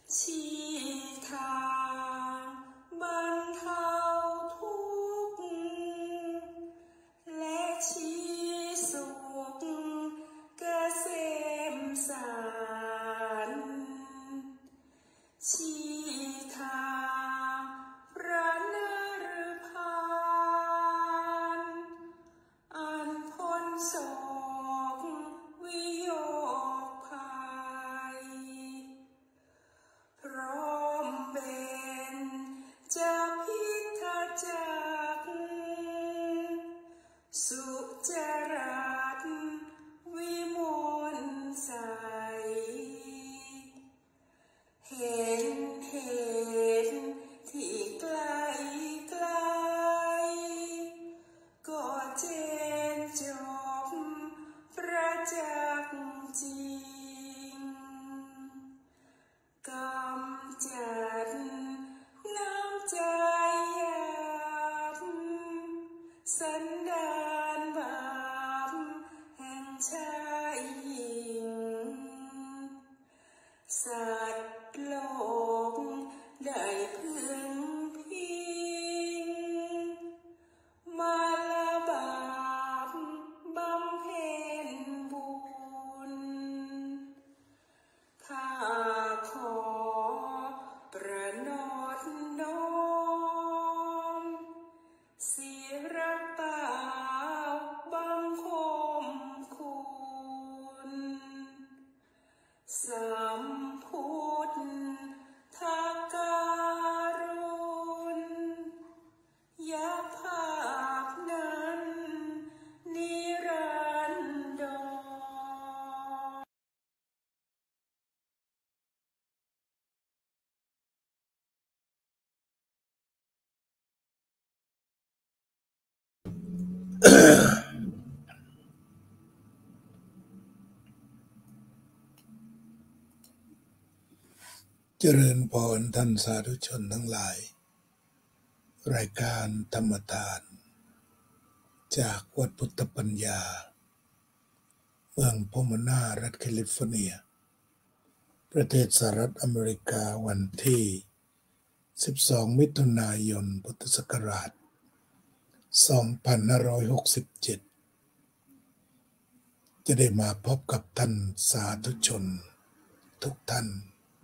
ชี้ทางบรรเทาทุกข์และชี้สุขเกษมสารชี้ทางพระนฤพานอันพ้นโศกวิโยคภัยพร้อมเป็นจะพิทักษ์จักสุจรัตวิมลใสเห็นเหตุที่ไกลไกลก็เจนจบประจักษ์จริงกำจัดน้ำใจหยาบสันดานบาปแห่งชายหญิงสัตว์โลกได้พึงพิงมาละบาปบำเพ็ญบุญข้าขอประนอบน้อมศิระเปล่าบังคมคุณสัมพุทธการุณยภาพนั้นนิรันดรเจริญพรท่านสาธุชนทั้งหลายรายการธรรมทานจากวัดพุทธปัญญาเมืองพอมานารัฐแคลิฟอร์เนียประเทศสหรัฐอเมริกาวันที่12มิถุนายนพุทธศักราช2567จะได้มาพบกับท่านสาธุชนทุกท่าน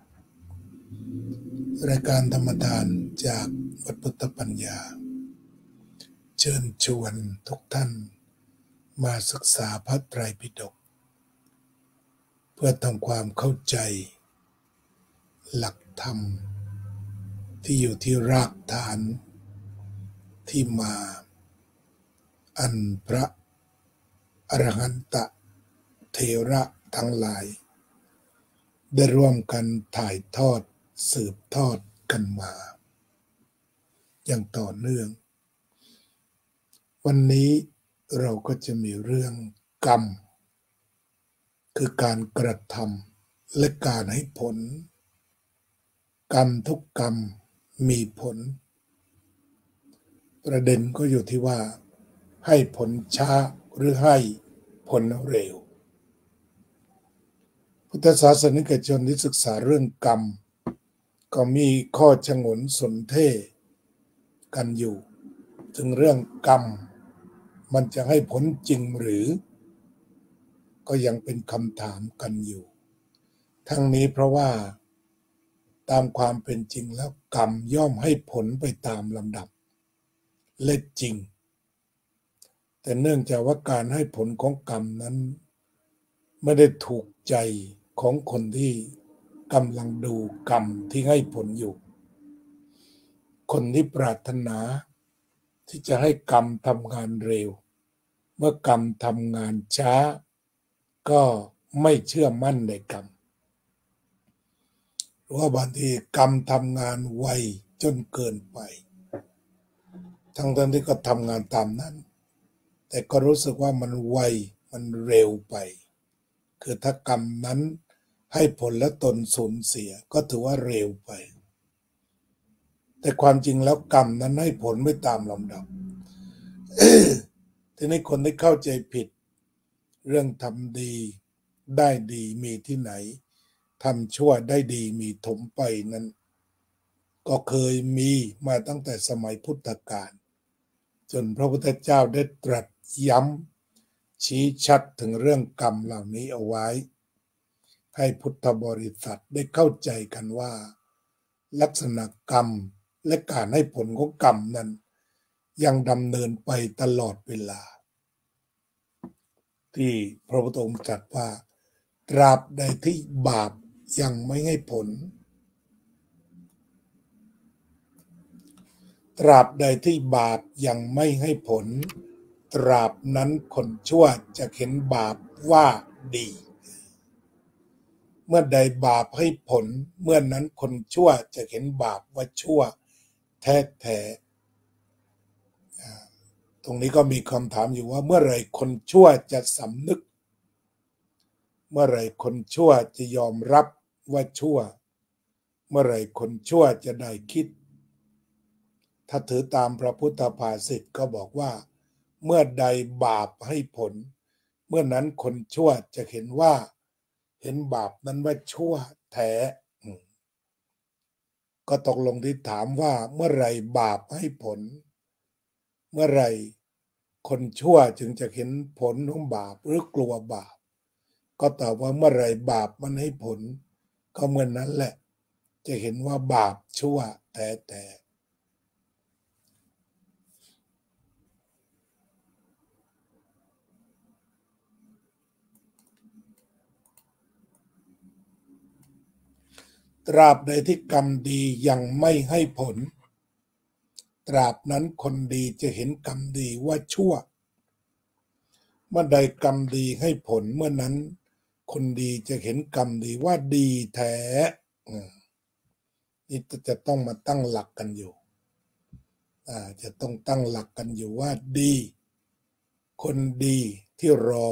รายการธรรมทานจากวัดพุทธปัญญาเชิญชวนทุกท่านมาศึกษาพระไตรปิฎกเพื่อทำความเข้าใจหลักธรรมที่อยู่ที่รากฐานที่มาอันพระอรหันตเถระทั้งหลายได้ร่วมกันถ่ายทอดสืบทอดกันมาอย่างต่อเนื่องวันนี้เราก็จะมีเรื่องกรรมคือการกระทำและการให้ผลกรรมทุกกรรมมีผลประเด็นก็อยู่ที่ว่าให้ผลช้าหรือให้ผลเร็วพุทธศาสนิกชนที่ศึกษาเรื่องกรรมก็มีข้อฉงนสนเทกันอยู่ถึงเรื่องกรรมมันจะให้ผลจริงหรือก็ยังเป็นคำถามกันอยู่ทั้งนี้เพราะว่าตามความเป็นจริงแล้วกรรมย่อมให้ผลไปตามลำดับและจริงแต่เนื่องจากว่าการให้ผลของกรรมนั้นไม่ได้ถูกใจของคนที่กำลังดูกรรมที่ให้ผลอยู่คนที่ปรารถนาที่จะให้กรรมทำงานเร็วเมื่อกรรมทำงานช้าก็ไม่เชื่อมั่นในกรรมหรือว่าบางทีกรรมทำงานไวจนเกินไปทั้งที่ก็ทำงานตามนั้นแต่ก็รู้สึกว่ามันไวมันเร็วไปคือถ้ากรรมนั้นให้ผลและตนสูญเสียก็ถือว่าเร็วไปแต่ความจริงแล้วกรรมนั้นให้ผลไม่ตามลำดับ ทีนี้คนที่เข้าใจผิดเรื่องทำดีได้ดีมีที่ไหนทำชั่วได้ดีมีถมไปนั้นก็เคยมีมาตั้งแต่สมัยพุทธกาลจนพระพุทธเจ้าได้ตรัสย้ำชี้ชัดถึงเรื่องกรรมเหล่านี้เอาไว้ให้พุทธบริษัทได้เข้าใจกันว่าลักษณะกรรมและการให้ผลของกรรมนั้นยังดำเนินไปตลอดเวลาที่พระพุทธองค์ตรัสว่าตราบใดที่บาปยังไม่ให้ผลตราบใดที่บาปยังไม่ให้ผลตราบนั้นคนชั่วจะเห็นบาปว่าดีเมื่อใดบาปให้ผลเมื่อนั้นคนชั่วจะเห็นบาปว่าชั่วแท้ๆตรงนี้ก็มีคำถามอยู่ว่าเมื่อไรคนชั่วจะสำนึกเมื่อไรคนชั่วจะยอมรับว่าชั่วเมื่อไรคนชั่วจะได้คิดถ้าถือตามพระพุทธภาษิตก็บอกว่าเมื่อใดบาปให้ผลเมื่อนั้นคนชั่วจะเห็นว่าเห็นบาปนั้นว่าชั่วแท้ก็ตกลงที่ถามว่าเมื่อไรบาปให้ผลเมื่อไรคนชั่วจึงจะเห็นผลของบาปหรือกลัวบาปก็ตอบว่าเมื่อไรบาปมันให้ผลก็เมื่อนั้นแหละจะเห็นว่าบาปชั่วแท้ตราบใดที่กรรมดียังไม่ให้ผลตราบนั้นคนดีจะเห็นกรรมดีว่าชั่วเมื่อใดกรรมดีให้ผลเมื่อนั้นคนดีจะเห็นกรรมดีว่าดีแท้นี่จะต้องมาตั้งหลักกันอยู่จะต้องตั้งหลักกันอยู่ว่าดีคนดีที่รอ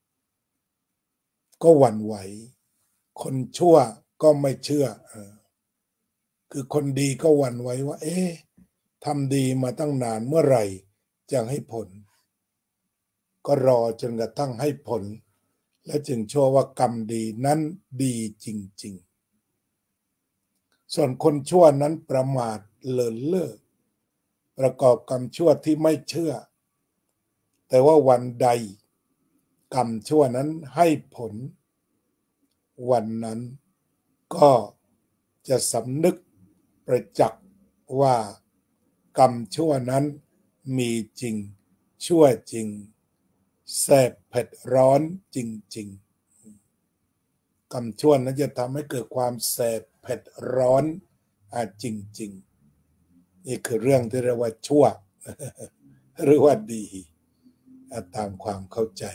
ก็หวั่นไหวคนชั่วก็ไม่เชื่อคือคนดีก็หวั่นไหวว่าทำดีมาตั้งนานเมื่อไหร่จะให้ผลก็รอจนกระทั่งให้ผลและจึงเชื่อว่ากรรมดีนั้นดีจริงๆส่วนคนชั่วนั้นประมาทเลินเล่อประกอบกรรมชั่วที่ไม่เชื่อแต่ว่าวันใดกรรมชั่วนั้นให้ผลวันนั้นก็จะสำนึกประจักษ์ว่ากรรมชั่วนั้นมีจริงชั่วจริงแสบเผ็ดร้อนจริงๆกรรมชั่วนั้นจะทำให้เกิดความแสบเผ็ดร้อนจริงๆนี่คือเรื่องที่เรียกว่าชั่วหรือว่าดีตามความเข้าใจ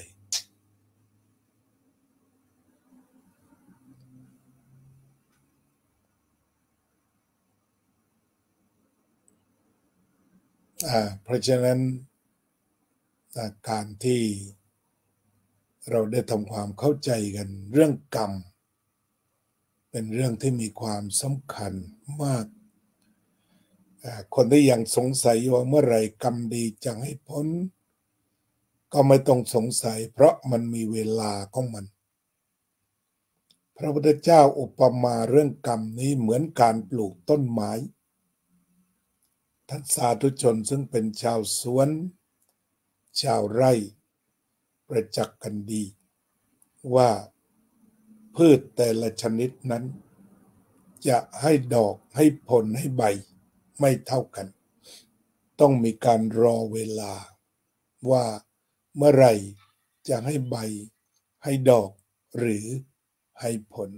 เพราะฉะนั้นการที่เราได้ทำความเข้าใจกันเรื่องกรรมเป็นเรื่องที่มีความสำคัญมากคนที่ยังสงสัยว่าเมื่อไหร่กรรมดีจะให้พ้นก็ไม่ต้องสงสัยเพราะมันมีเวลาของมันพระพุทธเจ้าอุปมาเรื่องกรรมนี้เหมือนการปลูกต้นไม้ท่านสาธุชนซึ่งเป็นชาวสวนชาวไร่ประจักษ์กันดีว่าพืชแต่ละชนิดนั้นจะให้ดอกให้ผลให้ใบไม่เท่ากันต้องมีการรอเวลาว่าเมื่อไหร่จะให้ใบให้ดอกหรือให้ผล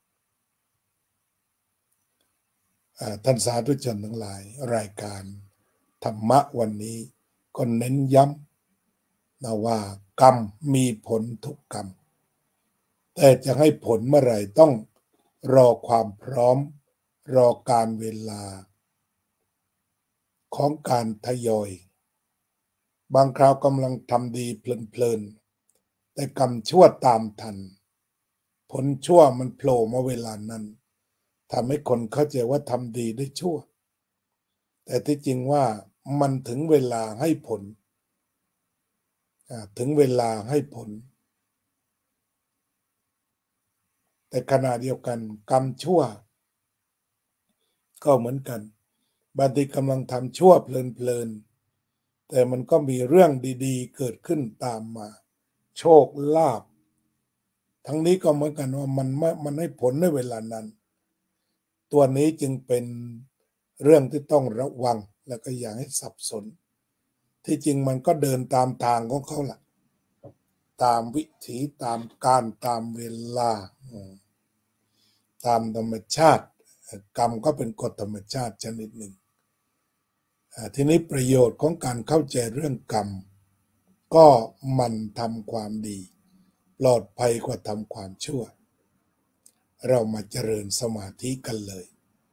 ท่านสาธุชนทั้งหลายรายการธรรมะวันนี้ก็เน้นย้ำนะว่ากรรมมีผลทุกกรรมแต่จะให้ผลเมื่อไหร่ต้องรอความพร้อมรอการเวลาของการทยอยบางคราวกำลังทำดีเพลินๆแต่กรรมชั่วตามทันผลชั่วมันโผล่มาเวลานั้นทำให้คนเข้าใจว่าทำดีได้ชั่วแต่ที่จริงว่ามันถึงเวลาให้ผลถึงเวลาให้ผลแต่ขณะเดียวกันกรรมชั่วก็เหมือนกันบางทีกำลังทำชั่วเพลินๆแต่มันก็มีเรื่องดีๆเกิดขึ้นตามมาโชคลาภทั้งนี้ก็เหมือนกันว่ามันให้ผลในเวลานั้นตัวนี้จึงเป็นเรื่องที่ต้องระวังและก็อย่าให้สับสนที่จริงมันก็เดินตามทางของเขาแหละตามวิถีตามการตามเวลาตามธรรมชาติกรรมก็เป็นกฎธรรมชาติชนิดหนึ่งทีนี้ประโยชน์ของการเข้าใจเรื่องกรรมก็มันทำความดีปลอดภัยกว่าทำความชั่วเรามาเจริญสมาธิกันเลย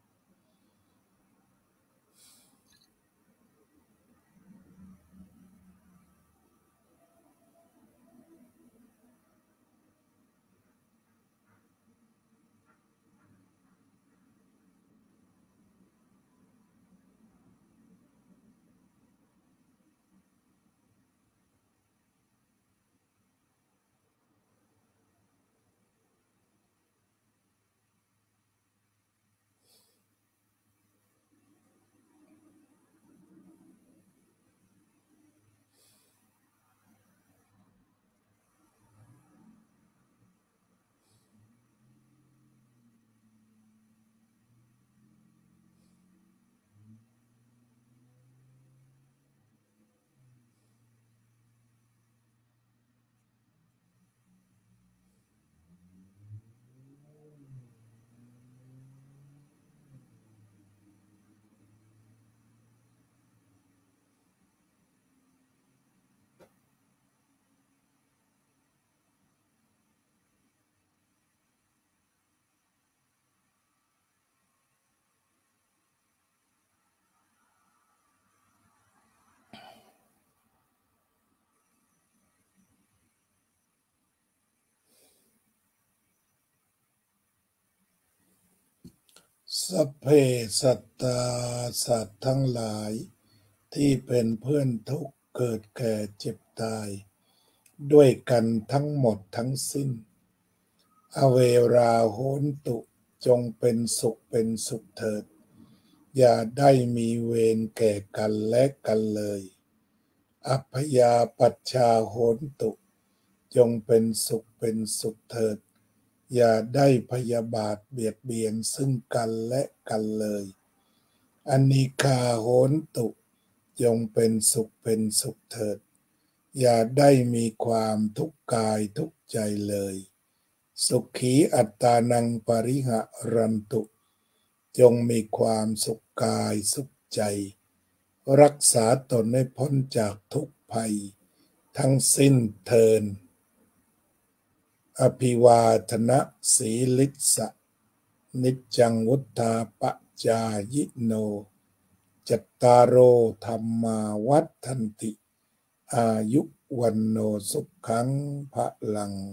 สัพเพสัตตาสัตว์ทั้งหลายที่เป็นเพื่อนทุกข์เกิดแก่เจ็บตายด้วยกันทั้งหมดทั้งสิ้นอเวราโหนตุจงเป็นสุขเถิดอย่าได้มีเวรแก่กันและกันเลยอัพยาปัชชาโหนตุจงเป็นสุขเถิดอย่าได้พยาบาทเบียดเบียนซึ่งกันและกันเลยอนิฆาโหนตุจงเป็นสุขเถิดอย่าได้มีความทุกข์กายทุกข์ใจเลยสุขีอัตตานังปริหะรันตุจงมีความสุขกายสุขใจรักษาตนให้พ้นจากทุกภัยทั้งสิ้นเทินอภิวาทนะสีลิสะนิจจังวุธาปจายิโนจัตตารโอธรรมาวัฏันติอายุวันโนสุขังพลัง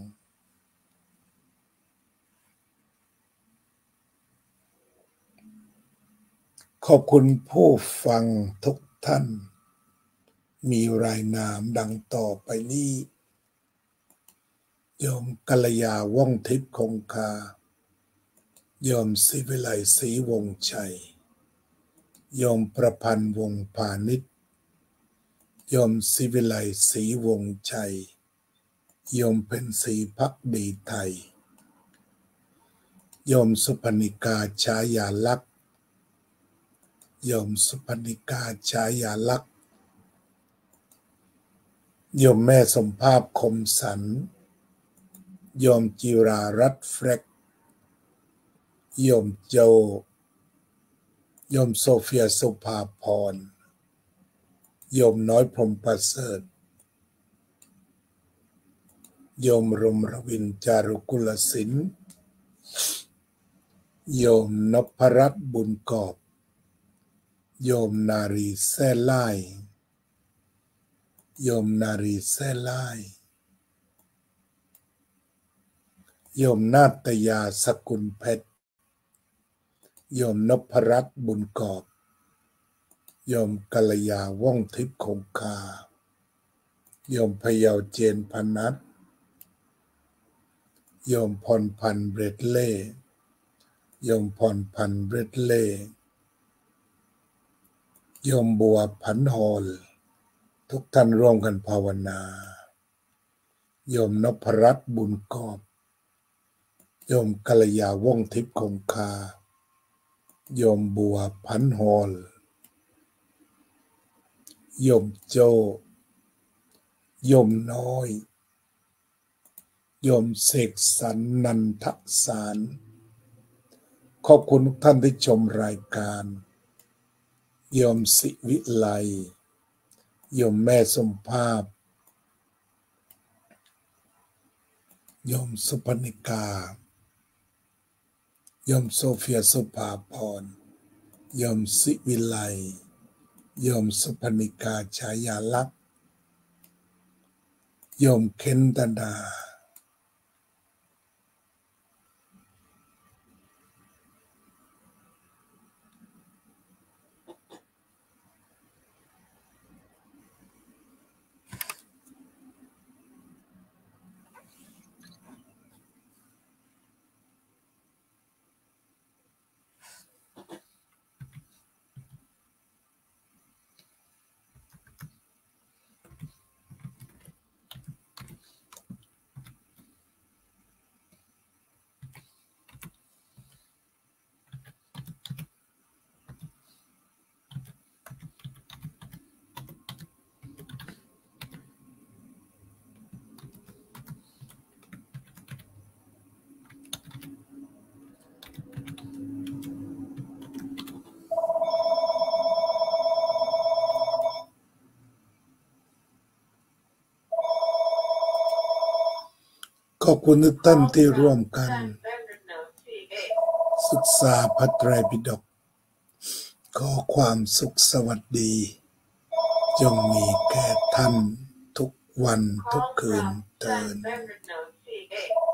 ขอบคุณผู้ฟังทุกท่านมีรายนามดังต่อไปนี้โยมกัลยาว่องทิพย์คงคาโยมศิวิไลศรีวงชัยโยมประพันธ์วงพาณิชย์โยมศิวิไลศรีวงชัยโยมเพ็ญศรีภักดีไทยโยมสุพนิกาฉายาลักษณ์โยมสุพนิกาฉายาลักษณ์โยมแม่สมภาพคมสันโยมจิรารัตน์เฟรกโยมโจโยมโซเฟียสุภาพรโยมน้อยพรหมประเสริฐโยมรมรวินจารุกุลศิลป์โยมนพรัตน์บุญกอบโยมนารีแซ่ล่ายโยมนารีแซ่ล่ายโยมนาตยาสกุลเพชรโยมนพรัตน์บุญกอบโยมกัลยาว่องทิพย์คงคาโยมพยาวเจนพนัสโยมพรพันธ์เบรดเล่โยมพรพันธ์เบรดเล่โยมบัวผันฮอลทุกท่านร่วมกันภาวนาโยมนพรัตน์บุญกอบโยมกัลยาว่องทิพย์คงคาโยมบัวผันฮอลโยมโจโยมน้อยโยมเสกสรรนันทสารขอบคุณทุกท่านที่ชมรายการโยมศิวิไลโยมแม่สมภาพโยมสุพนิกาโยมโซเฟียสุภาพรโยมศิวิไลโยมสุพนิกาฉายาลักษณ์โยมเคนตนาขอบคุณทุกท่านที่ร่วมกันศึกษาพระไตรปิฎกขอความสุขสวัสดีจงมีแก่ท่านทุกวันทุกคืนเทอญ